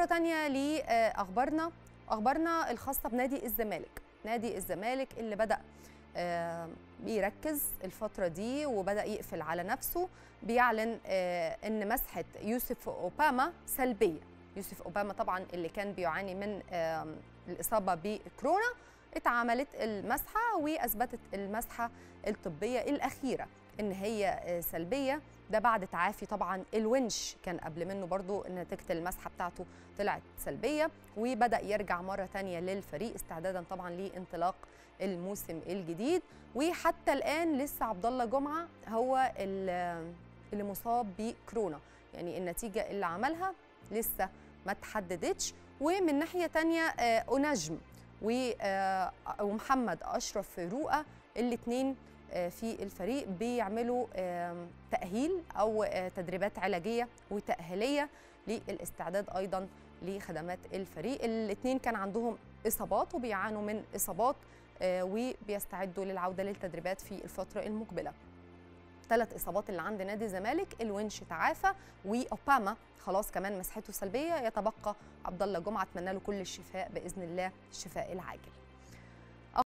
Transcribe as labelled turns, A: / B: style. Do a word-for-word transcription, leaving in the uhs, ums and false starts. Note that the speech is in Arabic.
A: مرة تانية لأخبارنا أخبارنا الخاصة بنادي الزمالك. نادي الزمالك اللي بدأ بيركز الفترة دي وبدأ يقفل على نفسه، بيعلن أن مسحة يوسف أوباما سلبية. يوسف أوباما طبعا اللي كان بيعاني من الإصابة بكورونا، اتعملت المسحة وأثبتت المسحة الطبية الأخيرة إن هي سلبية. ده بعد تعافي طبعا الونش، كان قبل منه برضو نتيجة المسحة بتاعته طلعت سلبية، وبدأ يرجع مرة تانية للفريق استعدادا طبعا لانطلاق الموسم الجديد. وحتى الآن لسه عبد الله جمعة هو اللي مصاب بكورونا، يعني النتيجة اللي عملها لسه ما تحددتش. ومن ناحية تانية أونجم ومحمد أشرف رؤى الاثنين في الفريق بيعملوا تأهيل أو تدريبات علاجية وتأهيلية للاستعداد أيضا لخدمات الفريق. الاثنين كان عندهم إصابات وبيعانوا من إصابات وبيستعدوا للعودة للتدريبات في الفترة المقبلة. ثلاث إصابات اللي عند نادي الزمالك، الونش تعافى وأوباما خلاص كمان مسحته سلبية، يتبقى عبد الله جمعة. أتمنى له كل الشفاء بإذن الله، الشفاء العاجل.